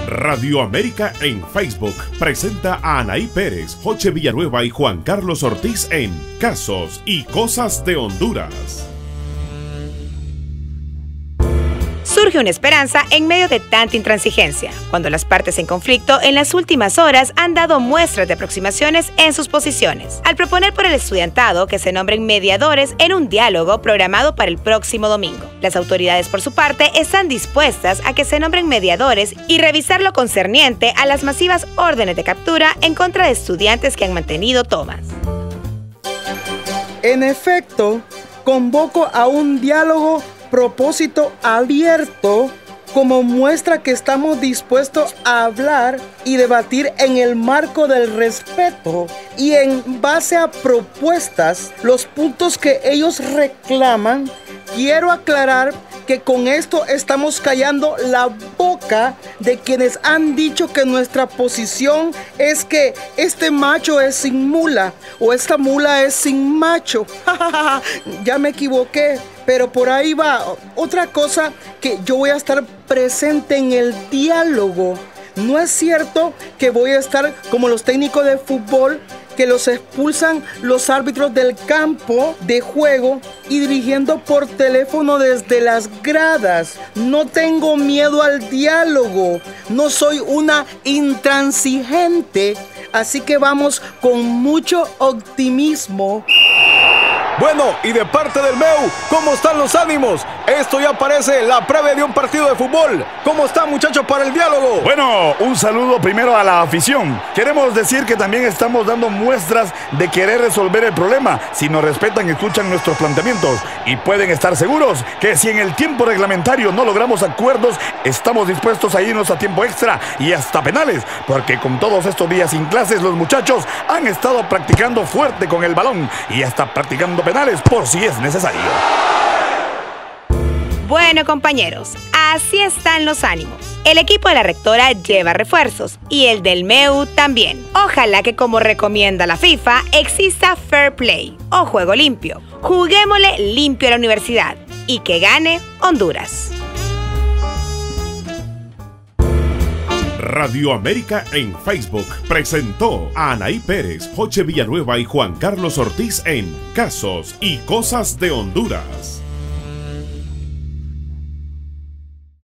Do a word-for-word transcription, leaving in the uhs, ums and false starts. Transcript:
Radio América en Facebook presenta a Anaí Pérez, Joche Villanueva y Juan Carlos Ortiz en Casos y Cosas de Honduras. Surge una esperanza en medio de tanta intransigencia, cuando las partes en conflicto en las últimas horas han dado muestras de aproximaciones en sus posiciones, al proponer por el estudiantado que se nombren mediadores en un diálogo programado para el próximo domingo. Las autoridades, por su parte, están dispuestas a que se nombren mediadores y revisar lo concerniente a las masivas órdenes de captura en contra de estudiantes que han mantenido tomas. En efecto, convoco a un diálogo propósito abierto como muestra que estamos dispuestos a hablar y debatir en el marco del respeto y en base a propuestas, los puntos que ellos reclaman. Quiero aclarar que con esto estamos callando la boca de quienes han dicho que nuestra posición es que este macho es sin mula o esta mula es sin macho. Ya me equivoqué, pero por ahí va. Otra cosa, que yo voy a estar presente en el diálogo. No es cierto que voy a estar como los técnicos de fútbol que los expulsan los árbitros del campo de juego y dirigiendo por teléfono desde las gradas. No tengo miedo al diálogo. No soy una intransigente. Así que vamos con mucho optimismo. Bueno, y de parte del M E U, ¿cómo están los ánimos? Esto ya parece la previa de un partido de fútbol. ¿Cómo están, muchachos, para el diálogo? Bueno, un saludo primero a la afición. Queremos decir que también estamos dando muestras de querer resolver el problema. Si nos respetan y escuchan nuestros planteamientos. Y pueden estar seguros que si en el tiempo reglamentario no logramos acuerdos, estamos dispuestos a irnos a tiempo extra y hasta penales. Porque con todos estos días sin clases, los muchachos han estado practicando fuerte con el balón y hasta practicando penales por si es necesario. Bueno, compañeros, así están los ánimos. El equipo de la rectora lleva refuerzos y el del M E U también. Ojalá que, como recomienda la FIFA, exista fair play o juego limpio. Juguémosle limpio a la universidad y que gane Honduras. Radio América en Facebook presentó a Anaí Pérez, Joche Villanueva y Juan Carlos Ortiz en Casos y Cosas de Honduras.